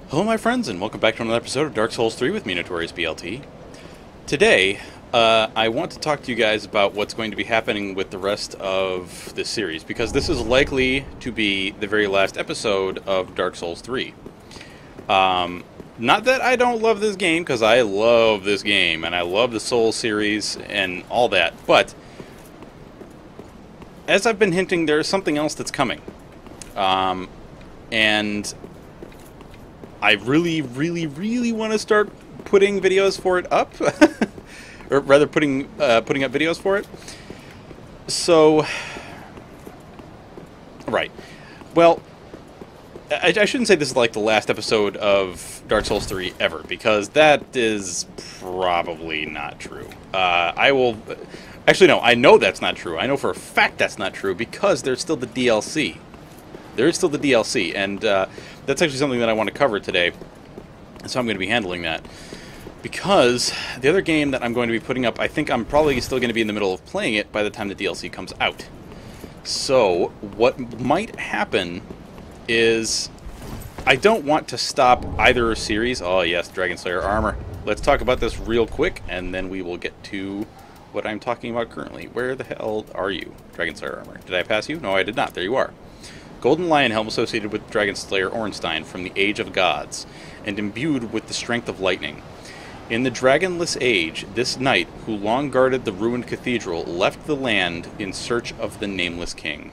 Hello my friends, and welcome back to another episode of Dark Souls 3 with me, Notorious BLT. Today, I want to talk to you guys about what's going to be happening with the rest of this series, because this is likely to be the very last episode of Dark Souls 3. Not that I don't love this game, because I love this game, and I love the Souls series and all that, but as I've been hinting, there's something else that's coming. And I really want to start putting videos for it up, or rather putting up videos for it. So, right. Well, I shouldn't say this is like the last episode of Dark Souls 3 ever, because that is probably not true. Actually, no, I know that's not true. I know for a fact that's not true, because there's still the DLC. There is still the DLC, and that's actually something that I want to cover today, so I'm going to be handling that. Because the other game that I'm going to be putting up, I think I'm probably still going to be in the middle of playing it by the time the DLC comes out. So, what might happen is I don't want to stop either series. Oh yes, Dragon Slayer armor. Let's talk about this real quick, and then we will get to what I'm talking about currently. Where the hell are you, Dragon Slayer armor? Did I pass you? No, I did not. There you are. Golden lion helm associated with Dragon Slayer Ornstein from the Age of Gods, and imbued with the strength of lightning. In the Dragonless Age, this knight, who long guarded the ruined cathedral, left the land in search of the Nameless King.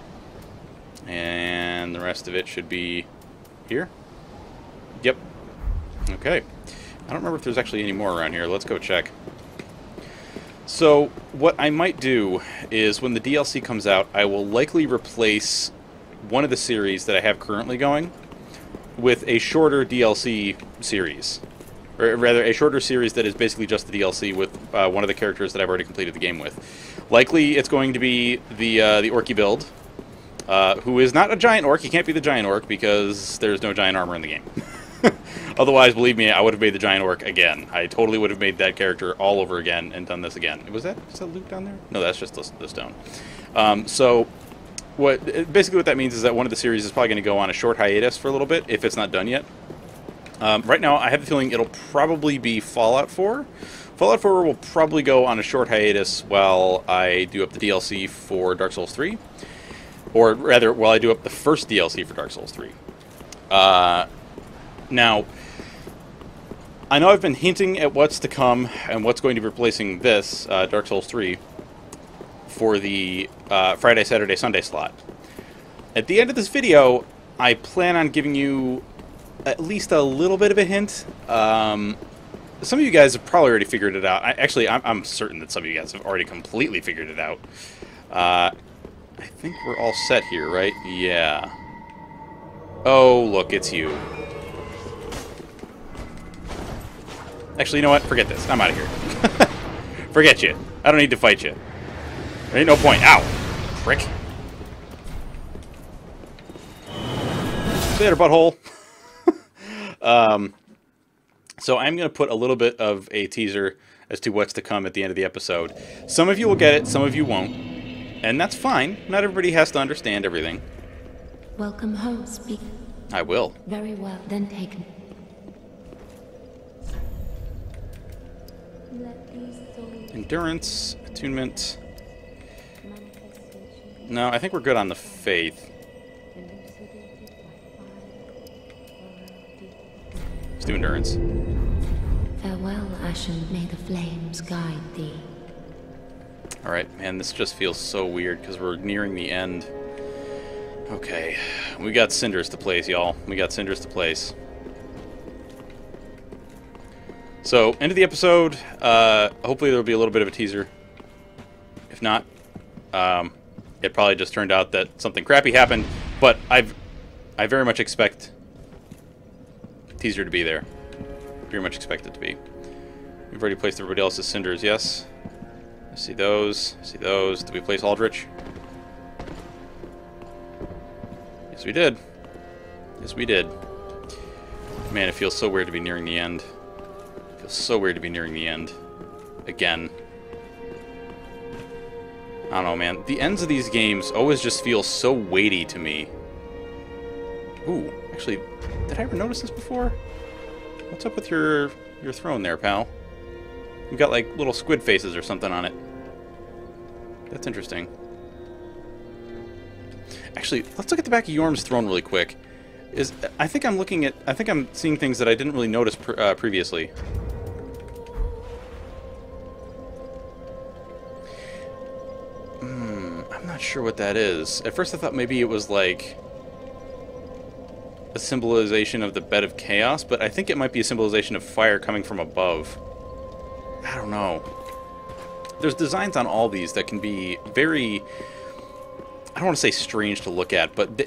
And the rest of it should be here? Yep. Okay. I don't remember if there's actually any more around here. Let's go check. So, what I might do is, when the DLC comes out, I will likely replace one of the series that I have currently going with a shorter DLC series. Or rather, a shorter series that is basically just the DLC with one of the characters that I've already completed the game with. Likely, it's going to be the Orky build, who is not a giant orc. He can't be the giant orc because there's no giant armor in the game. Otherwise, believe me, I would have made the giant orc again. I totally would have made that character all over again and done this again. Is that loot down there? No, that's just the stone. So, basically what that means is that one of the series is probably going to go on a short hiatus for a little bit, if it's not done yet. Right now, I have the feeling it'll probably be Fallout 4. Fallout 4 will probably go on a short hiatus while I do up the DLC for Dark Souls 3. Or rather, while I do up the first DLC for Dark Souls 3. Now, I know I've been hinting at what's to come and what's going to be replacing this, Dark Souls 3, for the Friday, Saturday, Sunday slot. At the end of this video, I plan on giving you at least a little bit of a hint. Some of you guys have probably already figured it out. I'm certain that some of you guys have already completely figured it out. I think we're all set here, right? Yeah. Oh, look, it's you. Actually, you know what? Forget this. I'm out of here. Forget you. I don't need to fight you. There ain't no point. Ow! Prick. Later, butthole. So I'm going to put a little bit of a teaser as to what's to come at the end of the episode. Some of you will get it, some of you won't. And that's fine. Not everybody has to understand everything. Welcome home, speak. I will. Very well, then take me. Endurance, attunement. No, I think we're good on the faith. Let's do endurance. Farewell, Ashen, may the flames guide thee. Alright, man, this just feels so weird because we're nearing the end. Okay, we got cinders to place, y'all. We got cinders to place. So, end of the episode. Hopefully there will be a little bit of a teaser. If not, it probably just turned out that something crappy happened. But I very much expect teaser to be there. Very much expect it to be. We've already placed everybody else's cinders, yes? I see those. I see those. Did we place Aldrich? Yes, we did. Yes, we did. Man, it feels so weird to be nearing the end. It feels so weird to be nearing the end. Again. I don't know, man. The ends of these games always just feel so weighty to me. Ooh, Actually, did I ever notice this before? What's up with your throne there, pal? You've got like little squid faces or something on it. That's interesting. Actually, let's look at the back of Yorm's throne really quick. I think I'm seeing things that I didn't really notice previously. I'm not sure what that is. At first I thought maybe it was like a symbolization of the bed of chaos, but I think it might be a symbolization of fire coming from above. I don't know. There's designs on all these that can be very, I don't want to say strange to look at, but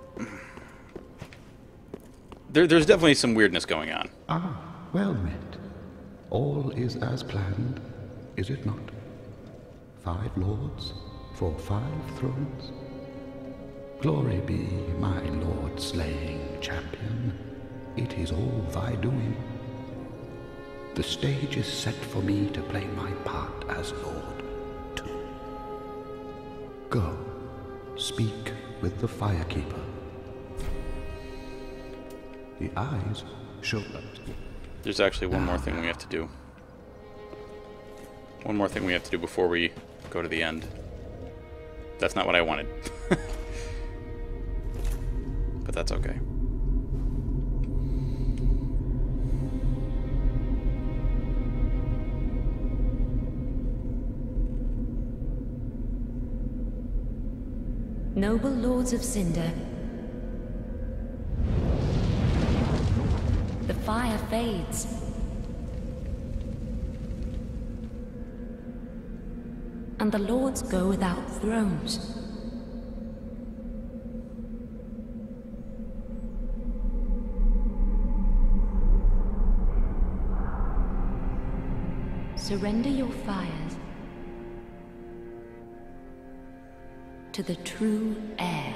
there's definitely some weirdness going on. Ah, well met. All is as planned, is it not? 5 lords for 5 thrones. Glory be my lord slaying champion. It is all thy doing. The stage is set for me to play my part as lord, too. Go, speak with the firekeeper. The eyes show us. There's actually one more thing we have to do. One more thing we have to do before we go to the end. That's not what I wanted. But that's okay. Noble lords of Cinder, the fire fades. And the lords go without thrones. Surrender your fires to the true heir.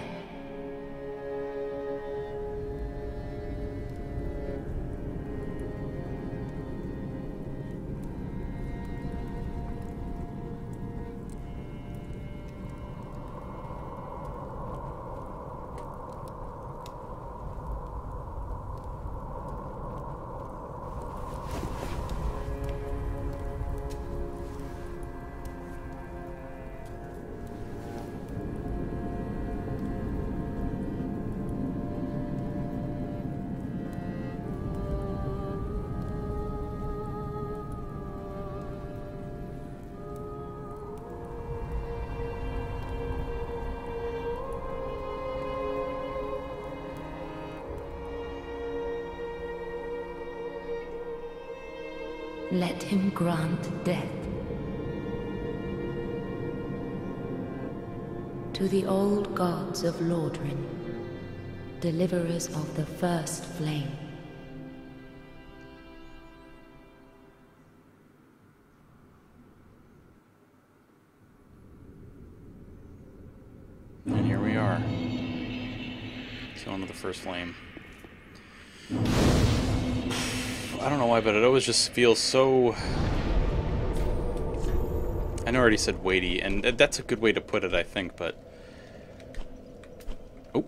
Let him grant death to the old gods of Lordran, deliverers of the first flame. And here we are. Zone of the first flame. I don't know why, but it always just feels so... I know I already said weighty, and that's a good way to put it, I think, but... Oh.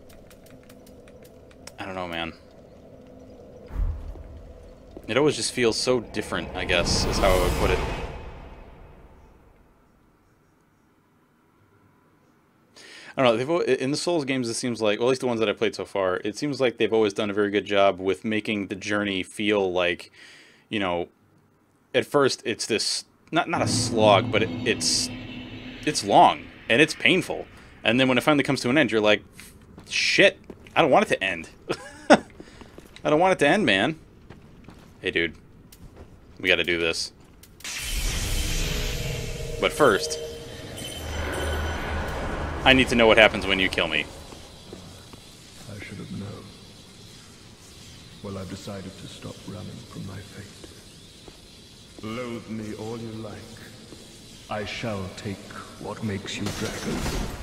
I don't know, man. It always just feels so different, I guess, is how I would put it. I don't know, in the Souls games, it seems like, well, at least the ones that I played so far, it seems like they've always done a very good job with making the journey feel like, you know, at first it's this, not a slog, but it's long, and it's painful. And then when it finally comes to an end, you're like, shit, I don't want it to end. I don't want it to end, man. Hey, dude, we gotta do this. But first... I need to know what happens when you kill me. I should have known. Well, I've decided to stop running from my fate. Loathe me all you like. I shall take what makes you dragon.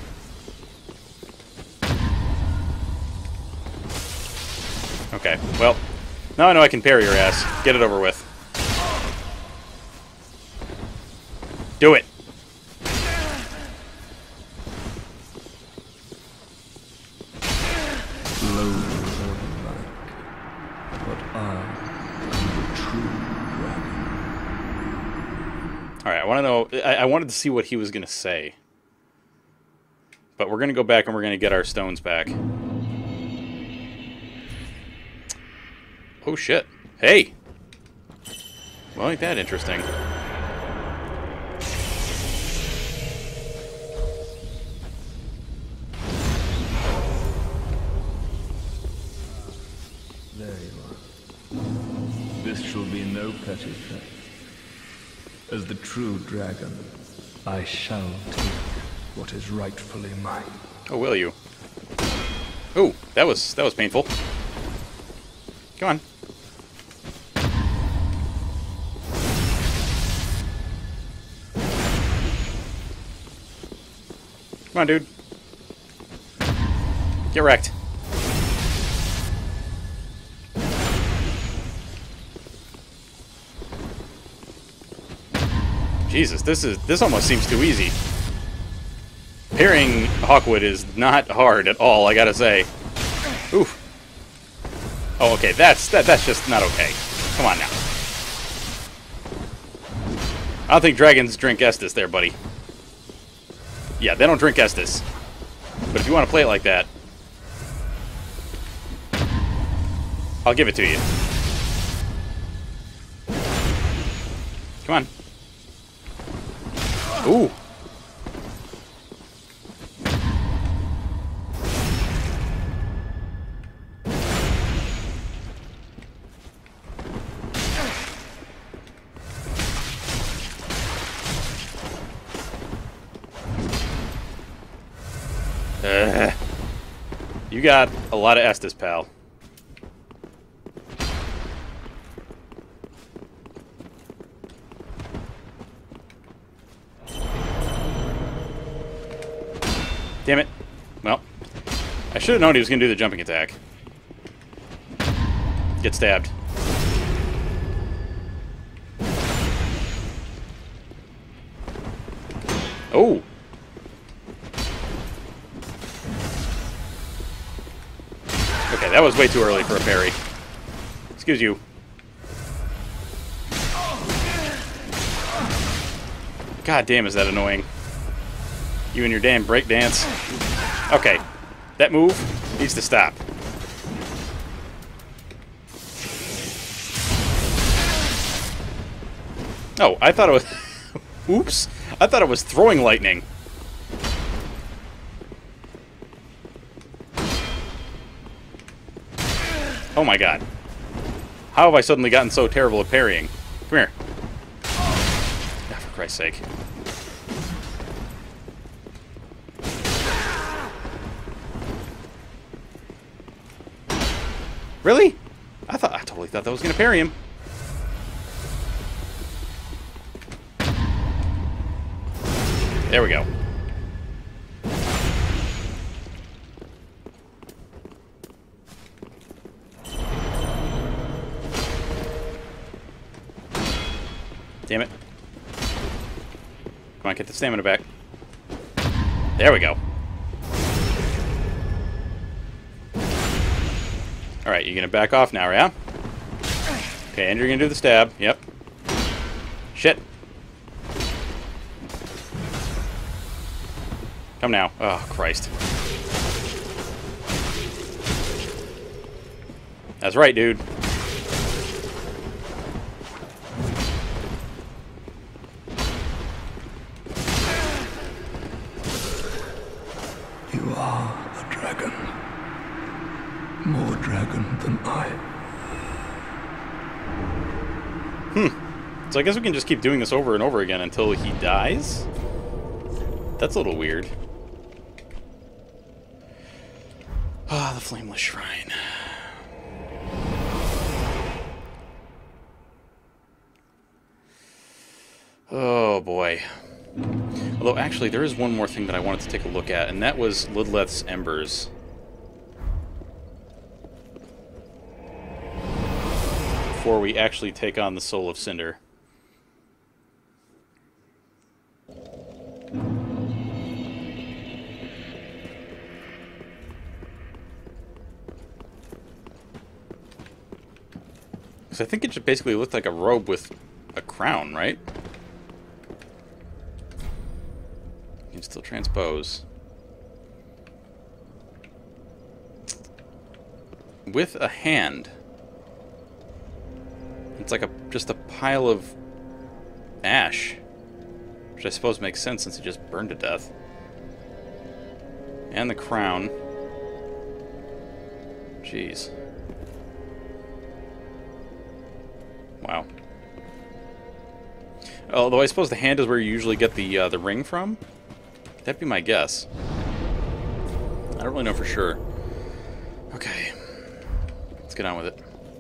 Okay, well, now I know I can parry your ass. Get it over with. Do it! Loathe But I am the true dragon. Alright, I want to know... I wanted to see what he was going to say. But we're going to go back and we're going to get our stones back. Oh, shit. Hey! Well, ain't that interesting. There you are. This shall be no petty theft. As the true dragon, I shall take what is rightfully mine. Oh, will you? Oh, that was painful. Come on. Come on, dude. Get wrecked. Jesus, this almost seems too easy. Parrying Hawkwood is not hard at all, I gotta say. Oof. Oh, okay, that's just not okay. Come on now. I don't think dragons drink Estus there, buddy. Yeah, they don't drink Estus. But if you want to play it like that, I'll give it to you. Come on. Ooh. You got a lot of Estus, pal. Damn it. Well, I should have known he was going to do the jumping attack. Get stabbed. Oh! Okay, that was way too early for a parry. Excuse you. God damn, is that annoying. You and your damn break dance. Okay, that move needs to stop. Oh, I thought it was... Oops. I thought it was throwing lightning. Oh my god. How have I suddenly gotten so terrible at parrying? Come here. Oh, for Christ's sake. Really? I totally thought that was gonna parry him. There we go. Damn it. Come on, get the stamina back. There we go. Alright, you're gonna back off now, yeah? Okay, and you're gonna do the stab. Yep. Shit. Come now. Oh, Christ. That's right, dude. You are a dragon. More dragon than I. So I guess we can just keep doing this over and over again until he dies? That's a little weird. Ah, the Flameless Shrine. Oh, boy. Although, actually, there is one more thing that I wanted to take a look at, and that was Lidleth's Embers. Before we actually take on the Soul of Cinder. Because I think it just basically looked like a robe with a crown, right? You can still transpose. With a hand. It's like just a pile of ash. Which I suppose makes sense since he just burned to death. And the crown. Jeez. Wow. Although I suppose the hand is where you usually get the ring from. That'd be my guess. I don't really know for sure. Okay. Let's get on with it.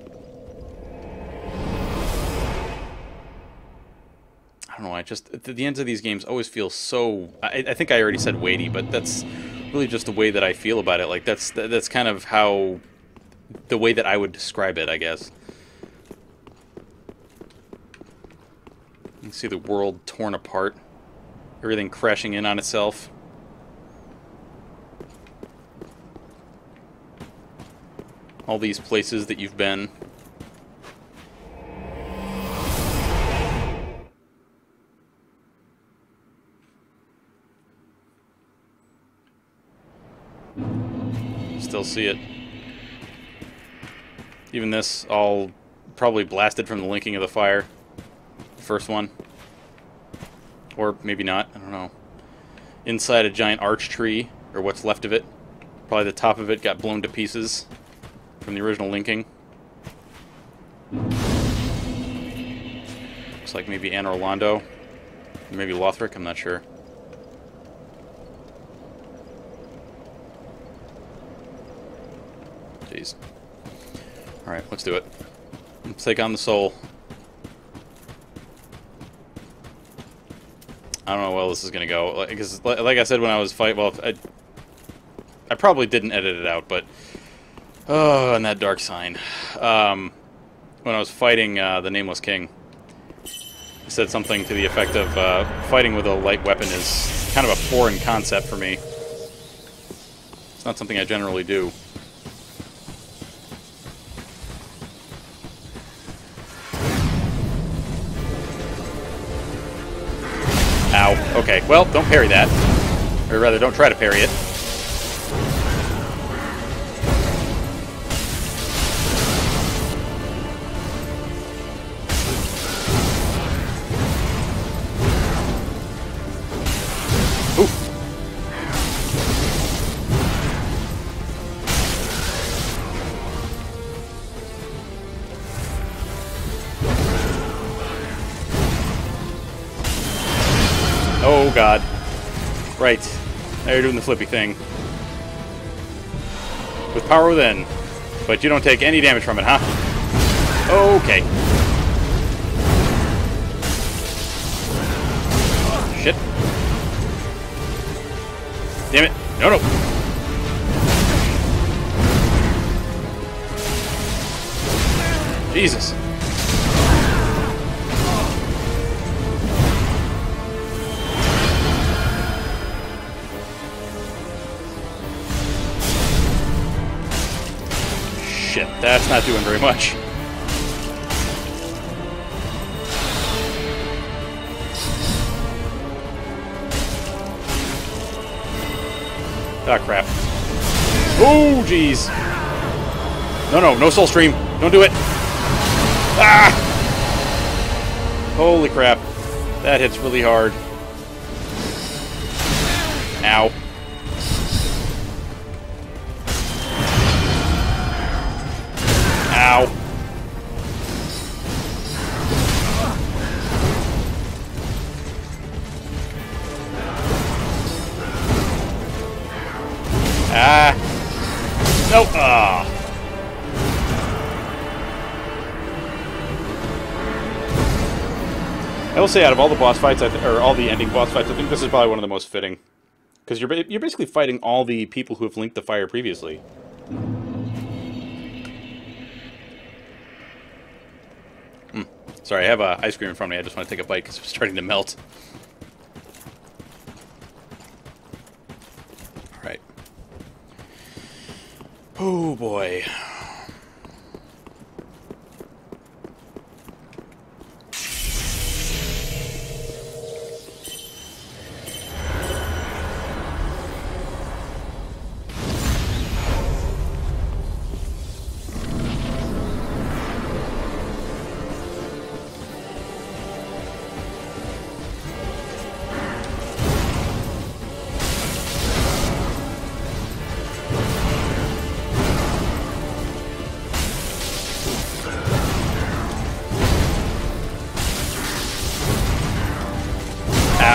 I don't know, I just... The ends of these games always feel so... I think I already said weighty, but that's really just the way that I feel about it. Like, that's kind of how... The way that I would describe it, I guess. You can see the world torn apart. Everything crashing in on itself. All these places that you've been. Still see it. Even this, all probably blasted from the linking of the fire. The first one. Or maybe not, I don't know. Inside a giant arch tree, or what's left of it. Probably the top of it got blown to pieces from the original linking. Looks like maybe Anne Orlando. Maybe Lothric, I'm not sure. Jeez. Alright, let's do it. Let's take on the soul. I don't know how well this is going to go. Because, like I said when I was fighting... Well, I probably didn't edit it out, but... Oh, and that dark sign. When I was fighting the Nameless King, I said something to the effect of fighting with a light weapon is kind of a foreign concept for me. It's not something I generally do. Ow. Okay, well, don't parry that. Or rather, don't try to parry it. Ooh. Oh, God. Right. Now you're doing the flippy thing. With power within. But you don't take any damage from it, huh? Okay. Shit. Damn it. No, no. Jesus. Shit, that's not doing very much. Ah, crap. Oh, jeez. No, no soul stream. Don't do it. Ah! Holy crap. That hits really hard. Ow. Ow. Ah. Nope. Ah. I will say, out of all the boss fights, or all the ending boss fights, I think this is probably one of the most fitting. Because you're basically fighting all the people who have linked the fire previously. Sorry, I have ice cream in front of me. I just want to take a bite because it's starting to melt. Alright. Oh, boy.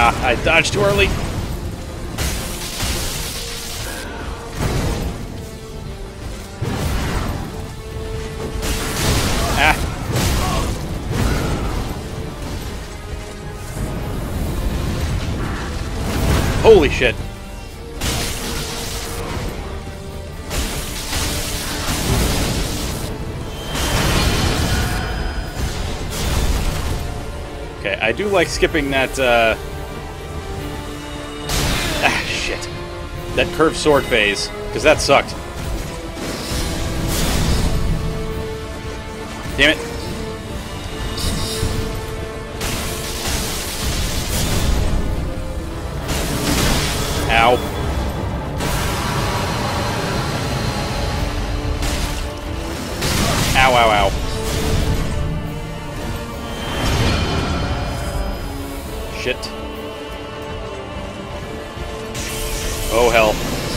Ah, I dodged too early. Ah. Holy shit. Okay, I do like skipping that, ah, shit. That curved sword phase, because that sucked. Damn it. Ow. Ow, ow, ow. Shit. Oh, hell.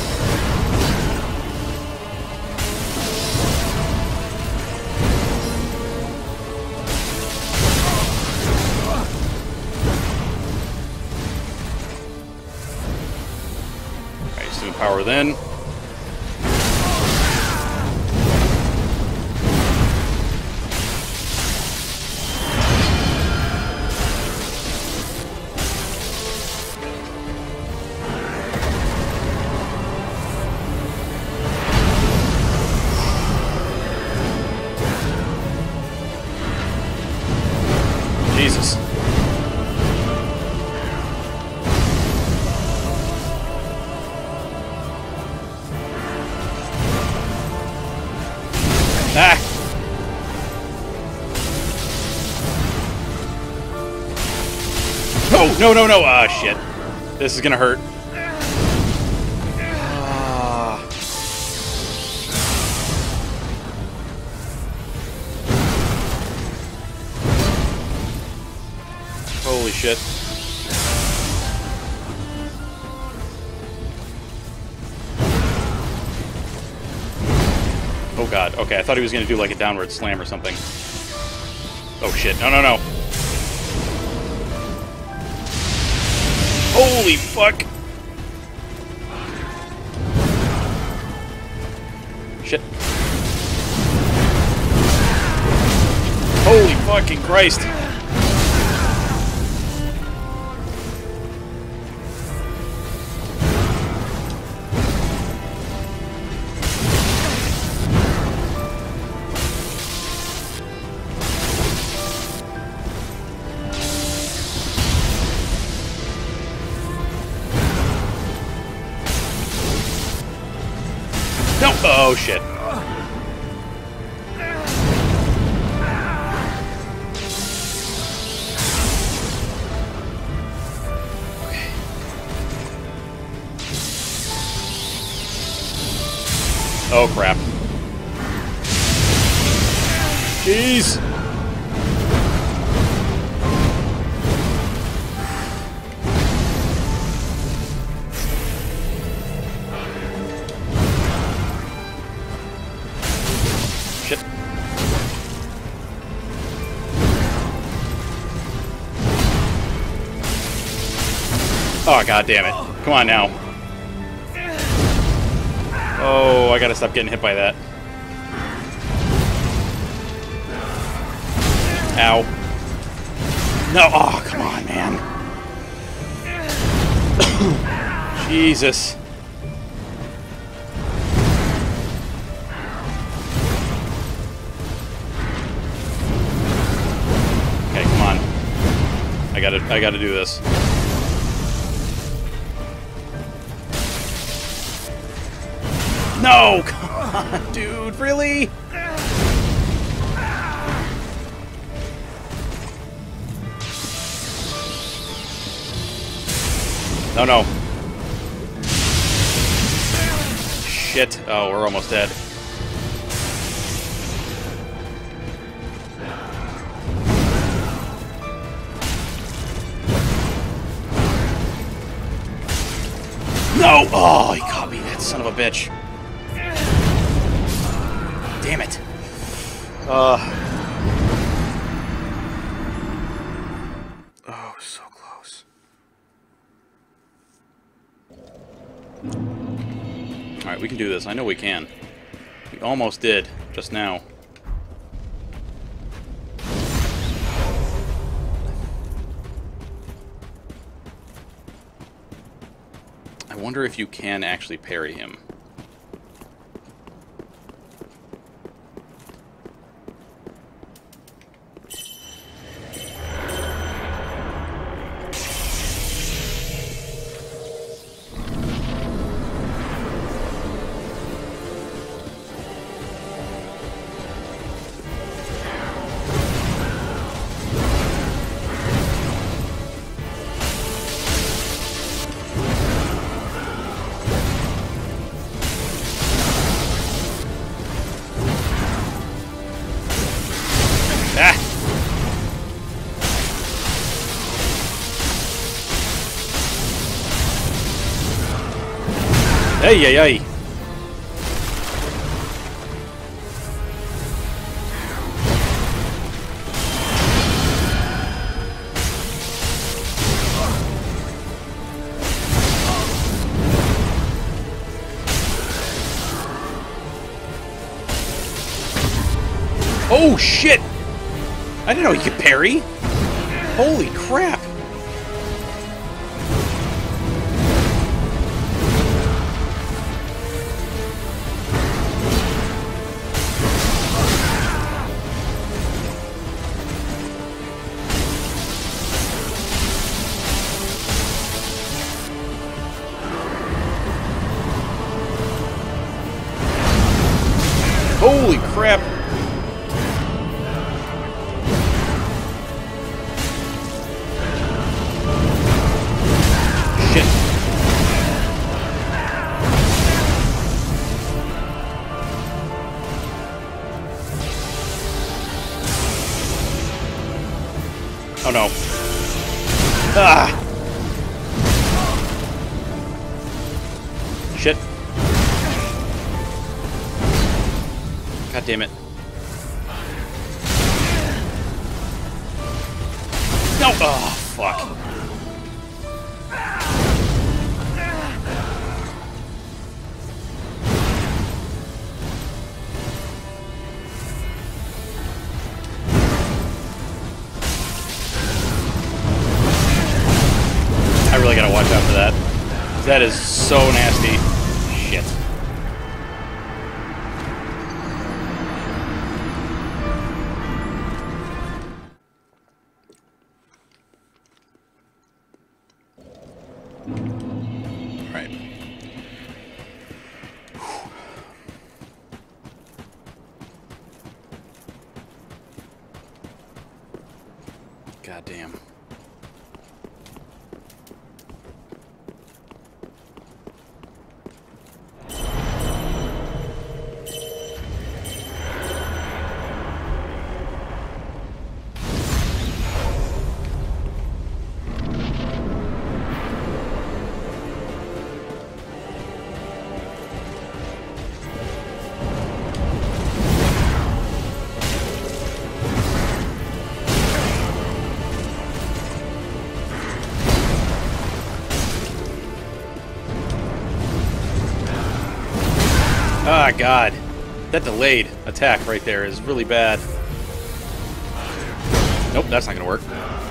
Alright, student power then. Jesus. Ah! Oh, no, no, no! Ah, shit. This is gonna hurt. Ah. Holy shit. Oh god, okay, I thought he was gonna do like a downward slam or something. Oh shit, no, no, no. Holy fuck! Shit. Holy fucking Christ! No! Oh shit. Oh crap. Jeez. Shit. Oh god damn it. Come on now. Oh, I gotta stop getting hit by that. Ow. No, oh, come on, man. Jesus. Okay, come on. I gotta do this. No! Come on, dude, really? No, no. Shit. Oh, we're almost dead. No! Oh, he caught me, that son of a bitch. Damn it. Oh, so close. We can do this. I know we can. We almost did, just now. I wonder if you can actually parry him. Ah! Hey, hey, hey! Oh, shit! I didn't know you could parry! Holy crap! Holy crap! Shit. Oh no. Ah! Shit. God damn it. No! Oh, fuck. I really gotta watch out for that. That is so nasty. Shit. Alright. God damn. Ah, God. That delayed attack right there is really bad. Nope, that's not gonna work.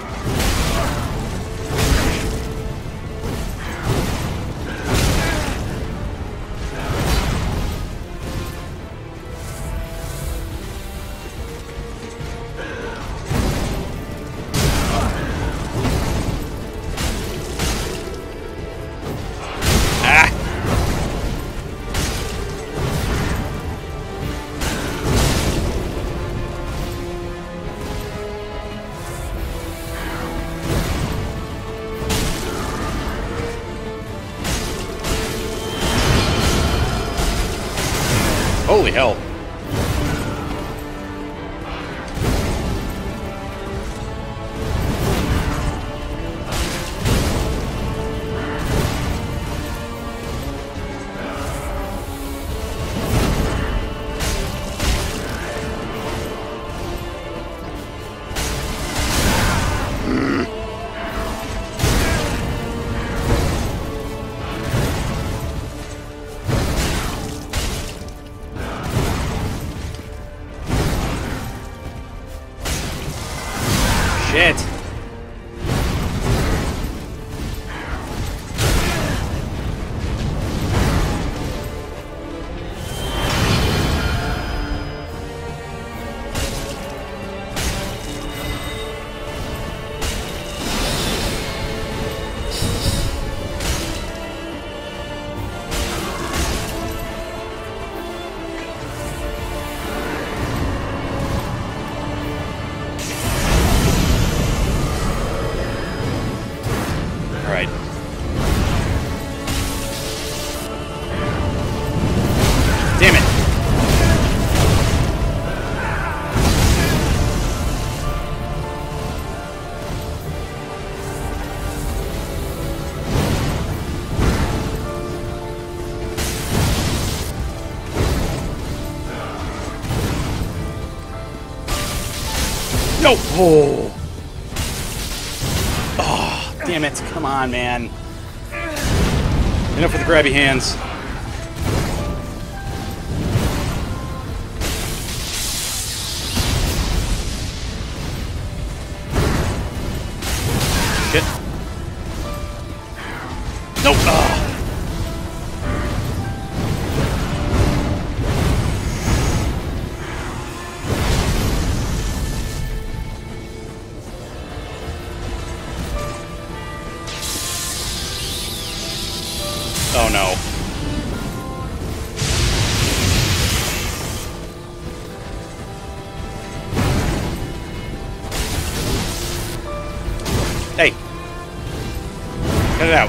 Holy hell. Shit. Alright. Damn it! No! Oh! Oh, damn it. Come on, man. Enough with the grabby hands. Shit. Nope! Oh. Oh no. Hey. Cut it out.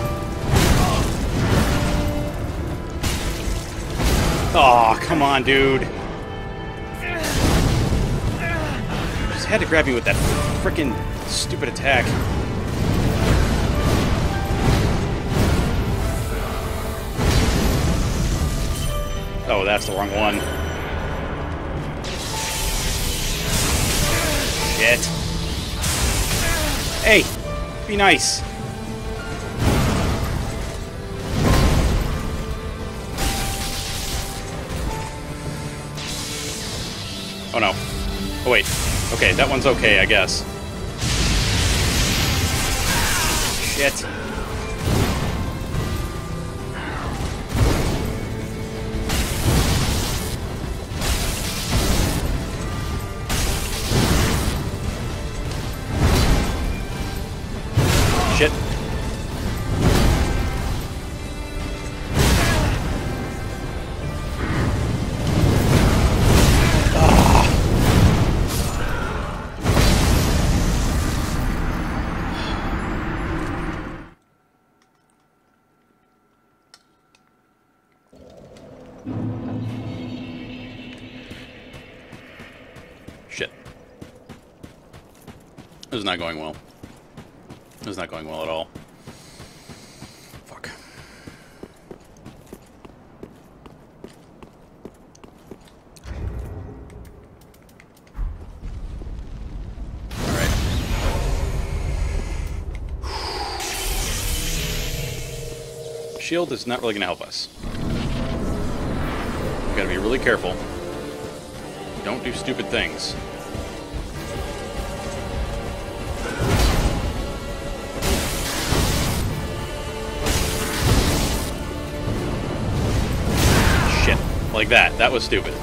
Oh, come on, dude. Just had to grab me with that frickin' stupid attack. Oh, that's the wrong one. Shit. Hey, be nice. Oh no. Oh wait. Okay, that one's okay, I guess. Shit. Shit. Shit. This is not going well. This is not going well at all. Fuck. Alright. Shield is not really going to help us. We gotta be really careful. Don't do stupid things. Shit. Like that. That was stupid.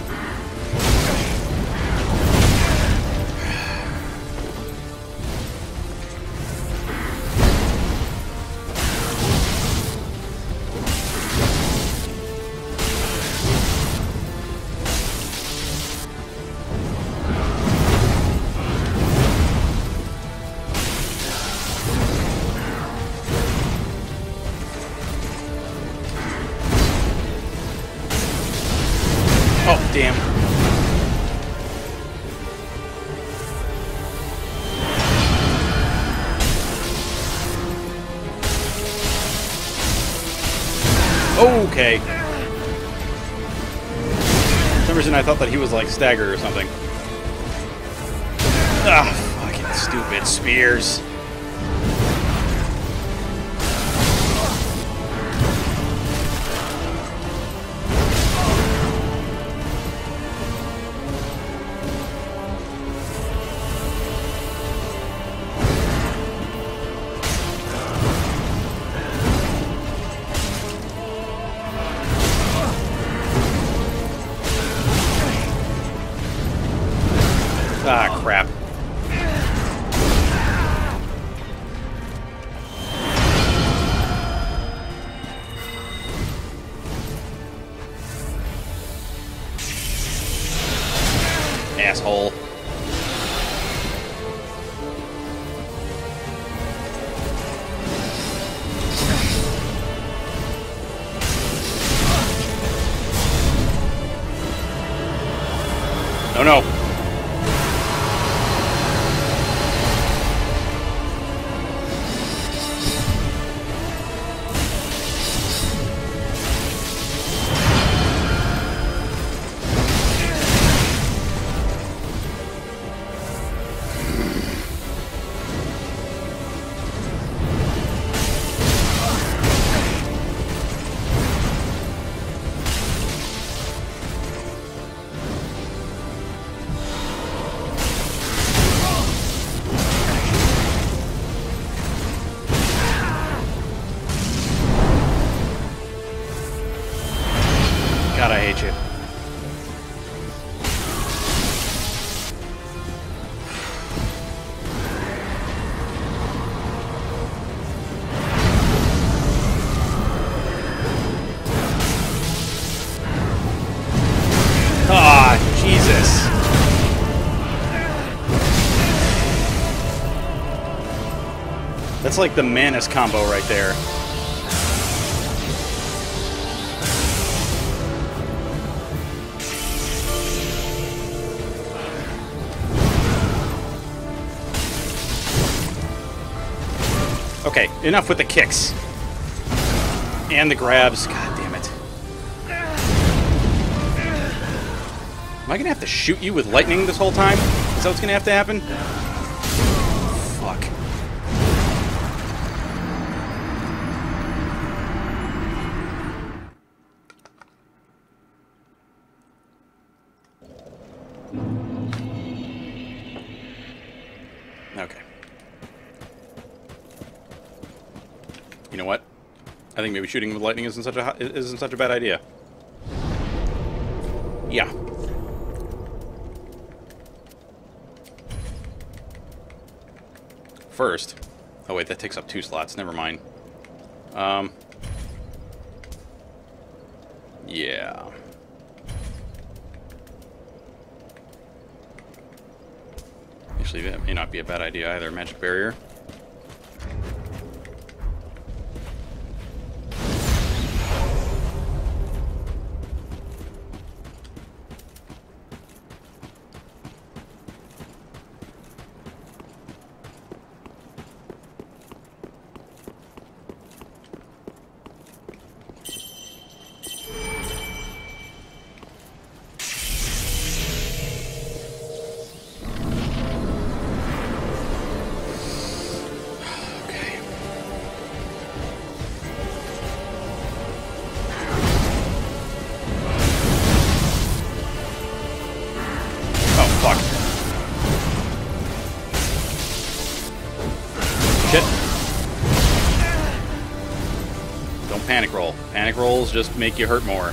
Oh, damn. Okay. For some reason I thought that he was like stagger or something. Ah, fucking stupid spears. butthole. Oh no. God, I hate you. Ah, Jesus. That's like the Manus combo right there. Okay, enough with the kicks. And the grabs. God damn it. Am I gonna have to shoot you with lightning this whole time? Is that what's gonna have to happen? Fuck. Okay. You know what? I think maybe shooting with lightning isn't such a bad idea. Yeah. First. Oh wait, that takes up 2 slots. Never mind. Yeah. Actually, that may not be a bad idea either. Magic barrier. Shit. Don't panic roll. Panic rolls just make you hurt more.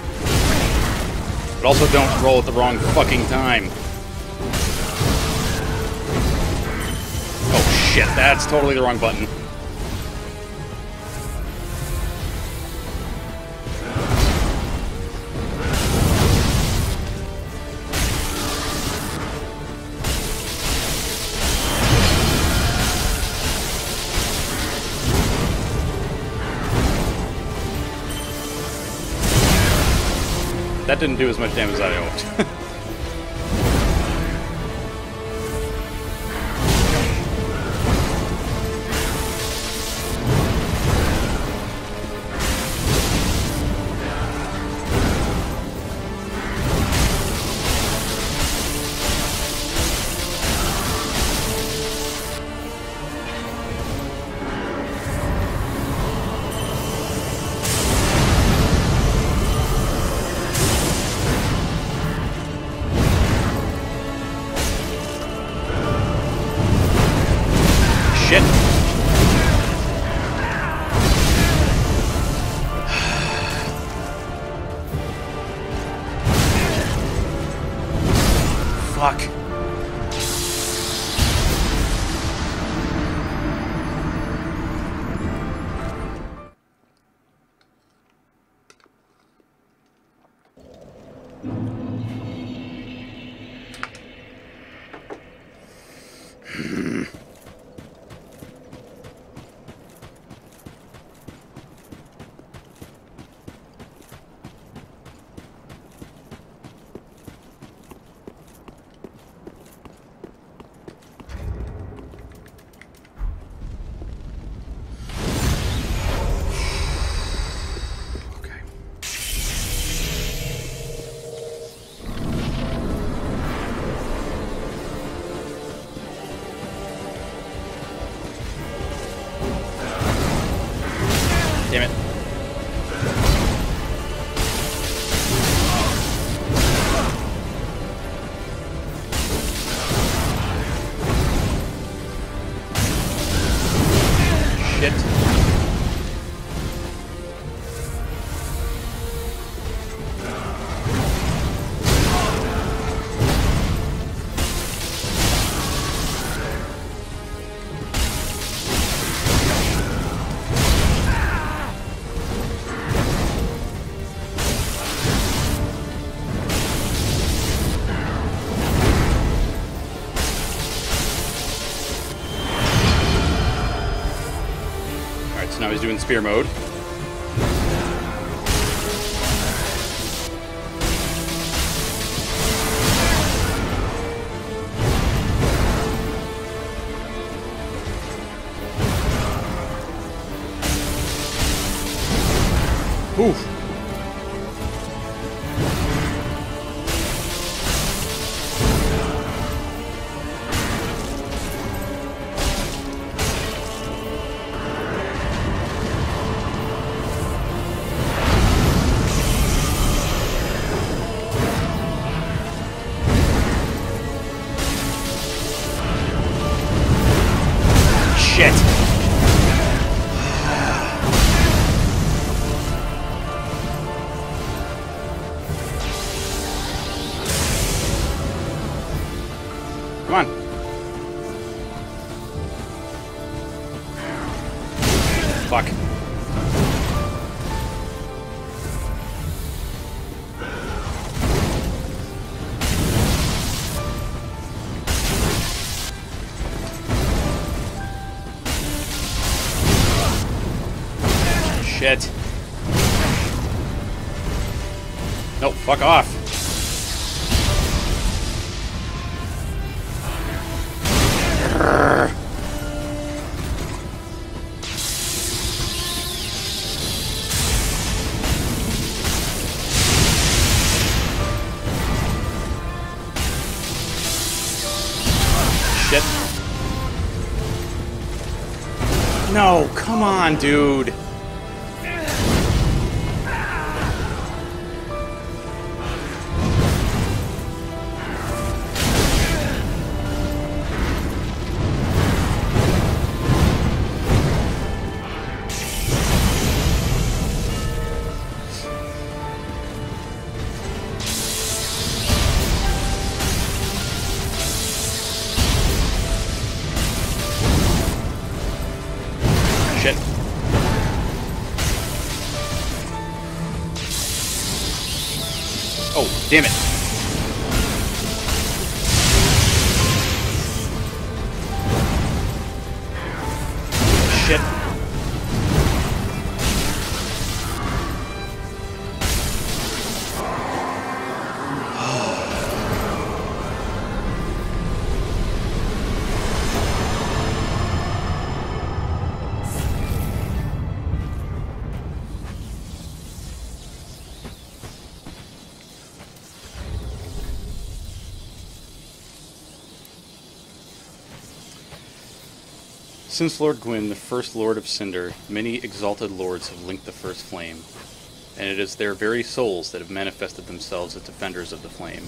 But also don't roll at the wrong fucking time. Oh shit, that's totally the wrong button. That didn't do as much damage as I hoped. So now he's doing spear mode. Oof. Shit. Come on. Fuck. Shit. Nope, fuck off. Shit. No, come on, dude. Shit. Oh, damn it. Shit. Since Lord Gwyn, the first Lord of Cinder, many exalted lords have linked the first flame, and it is their very souls that have manifested themselves as defenders of the flame.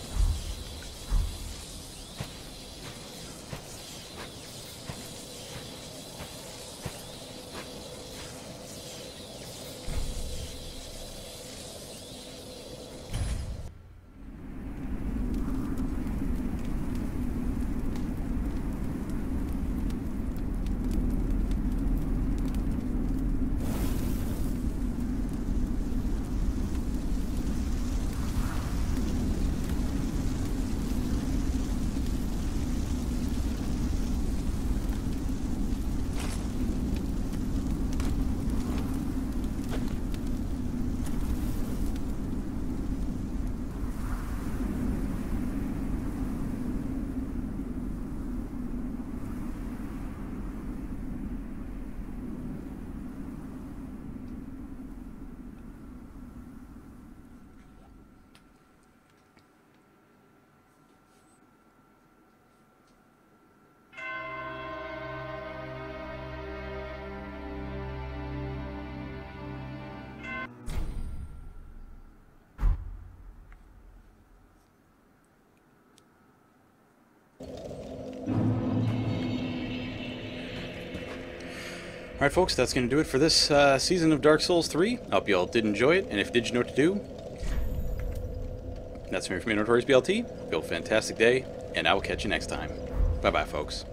Alright folks, that's going to do it for this season of Dark Souls 3. I hope you all did enjoy it, and if you did, you know what to do. That's me from Notorious BLT. Have a fantastic day, and I will catch you next time. Bye-bye, folks.